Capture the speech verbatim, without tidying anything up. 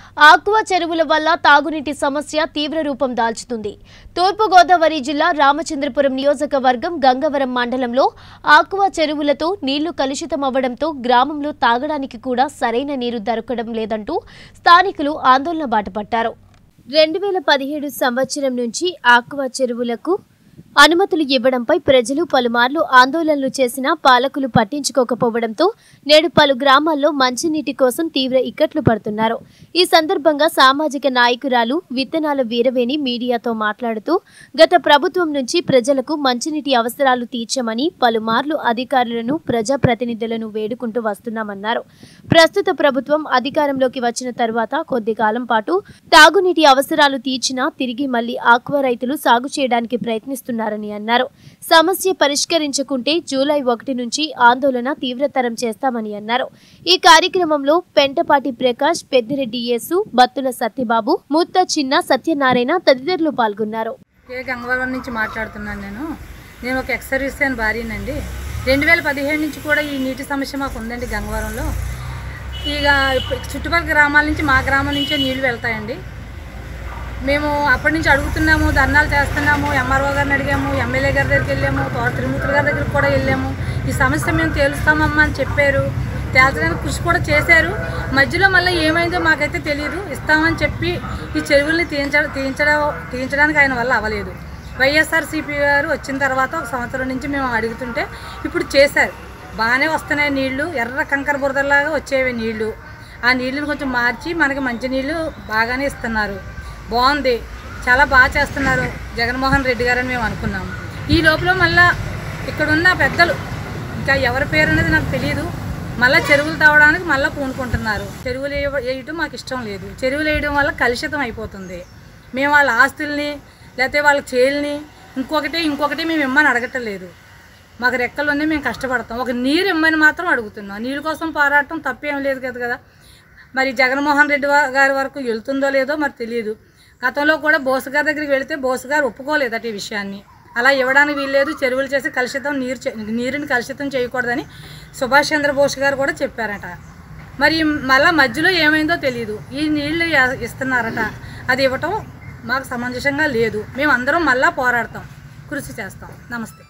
Aqua చెరువుల వల్ల తాగునీటి సమస్య తీవ్ర రూపం దాల్చుతుంది. తూర్పు గోదావరి జిల్లా రామచంద్రపురం నియోజకవర్గం గంగవరం మండలంలో ఆక్వా చెరువులతో నీళ్లు కలుషితమవ్వడంతో గ్రామంలో తాగడానికి కూడా సరైన నీరు దొరకడం లేదంటూ స్థానికులు ఆందోళన బాటపట్టారు. రెండు వేల పదిహేడు సంవత్సరం నుంచి ఆక్వా చెరువులకు అనుమతులు ఇవ్వడంపై ప్రజలు పలుమార్లు ఆందోళనలు చేసినా పాలకులు పట్టించుకోకపోవడంతో నేడు పలు గ్రామాల్లో మంచినీటి కోసం తీవ్ర ఇక్కట్లు పడుతున్నారు. ఈ సందర్భంగా సామాజిక నాయకురాలు విత్తనాల వీరవేణి మీడియాతో మాట్లాడుతూ గత ప్రభుత్వం నుంచి ప్రజలకు మంచినీటి అవసరాలు తీర్చమని పలుమార్లు అధికారులను ప్రజాప్రతినిధులను వేడుకుంటూ వస్తున్నామన్నారు. ప్రస్తుత ప్రభుత్వం అధికారంలోకి వచ్చిన తర్వాత కొద్ది కాలం పాటు తాగునీటి అవసరాలు తీర్చినా తిరిగి మళ్లీ ఆక్వా రైతులు సాగు చేయడానికి ప్రయత్నిస్తున్నారు అన్నారు. సమస్య పరిష్కరించకుంటే జూలై ఒకటి నుంచి ఆందోళన తీవ్రతరం చేస్తామని అన్నారు. ఈ కార్యక్రమంలో పెంటపాటి ప్రకాష్, పెద్దిరెడ్డి యేసు, బత్తుల సత్యబాబు, ముత్త చిన్న, సత్యనారాయణ తదితరులు పాల్గొన్నారు. గంగవరం నుంచి మాట్లాడుతున్నాను. నేను నేను ఒక ఎక్స్ సర్వీస్ అని భార్యనండి. రెండు వేల పదిహేడు నుంచి కూడా ఈ నీటి సమస్య మాకు ఉందండి గంగవరంలో. ఇక చుట్టుపక్కల గ్రామాల నుంచి మా గ్రామం నుంచే నీళ్లు వెళ్తాయండి. మేము అప్పటి నుంచి అడుగుతున్నాము, ధర్నాలు చేస్తున్నాము, ఎంఆర్ఓ గారిని అడిగాము, ఎమ్మెల్యే గారి దగ్గరికి వెళ్ళాము, తోట తిరుమూర్తుల గారి దగ్గరికి కూడా వెళ్ళాము. ఈ సమస్య మేము తేలుస్తామమ్మా అని చెప్పారు. తేల్చడానికి కృషి కూడా చేశారు. మధ్యలో మళ్ళీ ఏమైందో మాకైతే తెలియదు. ఇస్తామని చెప్పి ఈ చెరువుల్ని తీయించ తీయించడం తీయించడానికి ఆయన వల్ల అవ్వలేదు. వైఎస్ఆర్సీపీ గారు వచ్చిన తర్వాత ఒక సంవత్సరం నుంచి మేము అడుగుతుంటే ఇప్పుడు చేశారు. బాగానే వస్తున్నాయి నీళ్లు, ఎర్ర కంకర బురదలాగా వచ్చేవి నీళ్లు. ఆ నీళ్ళని కొంచెం మార్చి మనకి మంచి నీళ్ళు బాగానే ఇస్తున్నారు. బాగుంది, చాలా బాగా చేస్తున్నారు జగన్మోహన్ రెడ్డి గారు అని మేము అనుకున్నాము. ఈ లోపల మళ్ళీ ఇక్కడున్న పెద్దలు, ఇంకా ఎవరి పేరు అనేది నాకు తెలియదు, మళ్ళీ చెరువులు తవ్వడానికి మళ్ళీ పూనుకుంటున్నారు. చెరువులు వేయటం మాకు ఇష్టం లేదు. చెరువులు వేయడం వల్ల కలుషితం అయిపోతుంది. మేము వాళ్ళ ఆస్తుల్ని లేకపోతే వాళ్ళ చేల్ని ఇంకొకటి ఇంకొకటి మేము ఇమ్మని అడగటం లేదు. మాకు రెక్కలు ఉన్నాయి, మేము కష్టపడతాం. ఒక నీరు ఇమ్మని మాత్రం అడుగుతున్నాం. నీళ్ళ కోసం పోరాటం తప్పేం లేదు కదా కదా మరి జగన్మోహన్ రెడ్డి గారి వరకు వెళ్తుందో లేదో మరి తెలియదు. గతంలో కూడా బోసు గారి దగ్గరికి వెళితే బోసు గారు ఒప్పుకోలేదట ఈ విషయాన్ని. అలా ఇవ్వడానికి వీల్లేదు, చెరువులు చేసి కలుషితం నీరు నీరుని కలుషితం చేయకూడదని సుభాష్ చంద్రబోస్ గారు కూడా చెప్పారట. మరి మళ్ళీ మధ్యలో ఏమైందో తెలియదు. ఈ నీళ్లు ఇస్తున్నారట, అది ఇవ్వటం మాకు సమంజసంగా లేదు. మేము అందరం మళ్ళీ పోరాడతాం, కృషి చేస్తాం. నమస్తే.